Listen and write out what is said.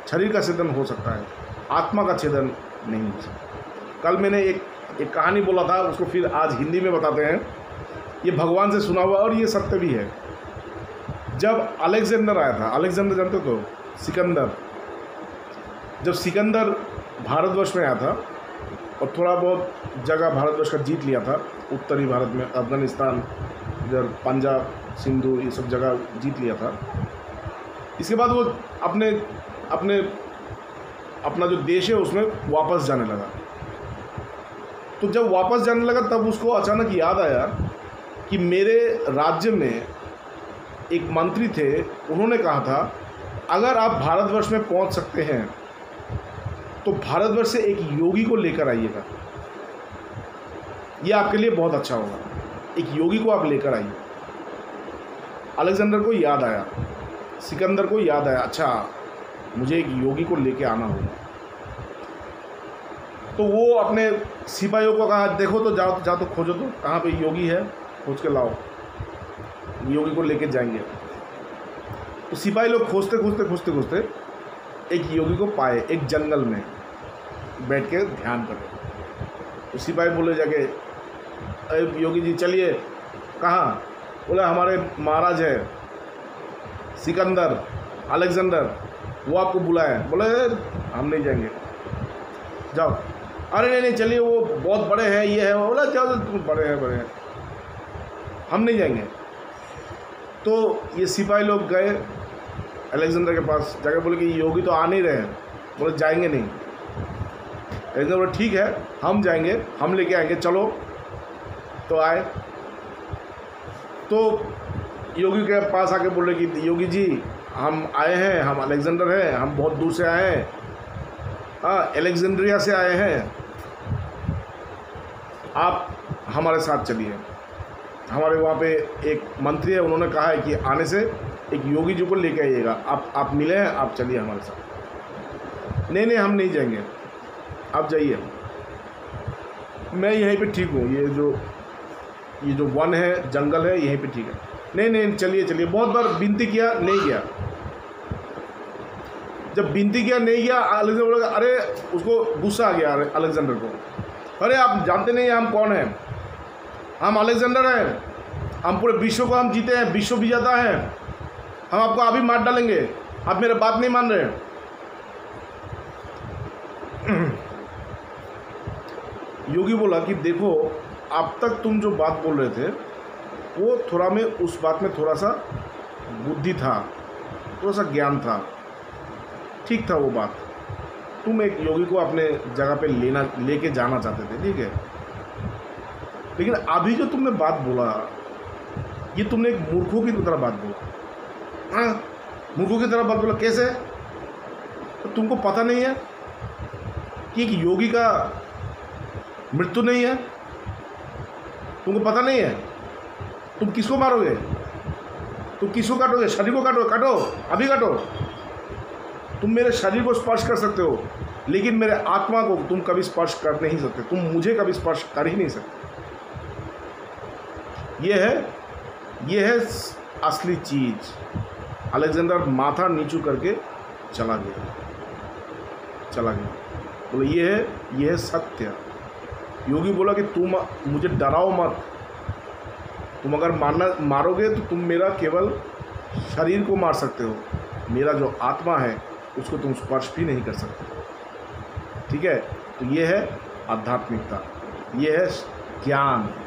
शरीर का छेदन हो सकता है, आत्मा का छेदन नहीं हो सकता। कल मैंने एक कहानी बोला था, उसको फिर आज हिंदी में बताते हैं। ये भगवान से सुना हुआ और ये सत्य भी है। जब अलेक्जेंडर आया था, अलेक्जेंडर जानते हो, सिकंदर, जब सिकंदर भारतवर्ष में आया था और थोड़ा बहुत जगह भारतवर्ष का जीत लिया था, उत्तरी भारत में, अफगानिस्तान, इधर पंजाब, सिंधु, ये सब जगह जीत लिया था। इसके बाद वो अपना जो देश है उसमें वापस जाने लगा। तो जब वापस जाने लगा तब उसको अचानक याद आया कि मेरे राज्य में एक मंत्री थे, उन्होंने कहा था अगर आप भारतवर्ष में पहुंच सकते हैं तो भारतवर्ष से एक योगी को लेकर आइएगा, ये आपके लिए बहुत अच्छा होगा। एक योगी को आप लेकर आइए। अलेक्जेंडर को याद आया, सिकंदर को याद आया, अच्छा मुझे एक योगी को लेके आना होगा। तो वो अपने सिपाहियों को कहा देखो तो जाओ तो खोजो तो कहाँ पे योगी है, खोज के लाओ, योगी को लेके जाएंगे। तो सिपाही लोग खोजते एक योगी को पाए, एक जंगल में बैठ के ध्यान कर। तो सिपाही बोले जाके, अरे योगी जी चलिए। कहाँ? बोले हमारे महाराज है सिकंदर, अलेक्जेंडर, वो आपको बुलाए। बोले हम नहीं जाएंगे, जाओ। अरे नहीं चलिए, वो बहुत बड़े हैं, ये है। बोला जाओ, तुम बड़े हैं, हम नहीं जाएंगे। तो ये सिपाही लोग गए अलेक्जेंडर के पास, जाकर बोले कि योगी तो आ नहीं रहे हैं। बोले जाएंगे नहीं। अलेक्जेंडर बोले ठीक है हम जाएंगे, हम लेके आएंगे, चलो। तो आए, तो योगी के पास आके बोले कि योगी जी हम आए हैं, हम अलेक्जेंडर हैं, हम बहुत दूर से आए हैं, हाँ अलेक्जेंड्रिया से आए हैं, आप हमारे साथ चलिए। हमारे वहाँ पे एक मंत्री है, उन्होंने कहा है कि आने से एक योगी जी को लेके आइएगा, आप मिले हैं, आप चलिए हमारे साथ। नहीं हम नहीं जाएंगे, आप जाइए, मैं यहीं पे ठीक हूँ, ये जो वन है, जंगल है, यहीं पे ठीक है। नहीं चलिए। बहुत बार विनती किया, नहीं गया। जब विनती किया नहीं गया, अलेक्जेंडर बोला, अरे उसको गुस्सा आ गया अलेक्जेंडर को, अरे आप जानते नहीं हम कौन हैं, हम अलेक्जेंडर हैं, हम पूरे विश्व को हम जीते हैं, विश्व विजेता हैं, हम आपको अभी मार डालेंगे, आप मेरे बात नहीं मान रहे। योगी बोला कि देखो अब तक तुम जो बात बोल रहे थे वो थोड़ा में, उस बात में थोड़ा सा बुद्धि था, थोड़ा सा ज्ञान था, ठीक था वो बात। तुम एक योगी को अपने जगह पे लेके जाना चाहते थे, ठीक है, लेकिन अभी जो तुमने बात बोला ये तुमने एक मूर्खों की तरह बात बोला। हाँ, मूर्खों की तरह बात बोला कैसे? तो तुमको पता नहीं है कि एक योगी का मृत्यु नहीं है, तुमको पता नहीं है। तुम किसको मारोगे? तुम किसको काटोगे? शरीर को काटो, अभी काटो। तुम मेरे शरीर को स्पर्श कर सकते हो, लेकिन मेरे आत्मा को तुम कभी स्पर्श कर नहीं सकते, तुम मुझे कभी स्पर्श कर ही नहीं सकते। ये है असली चीज। अलेक्जेंडर माथा नीचू करके चला गया। बोले ये है सत्य। योगी बोला कि तुम मुझे डराओ मत, तुम अगर मारोगे तो तुम मेरा केवल शरीर को मार सकते हो, मेरा जो आत्मा है उसको तुम स्पर्श भी नहीं कर सकते, ठीक है। तो ये है आध्यात्मिकता, ये है ज्ञान।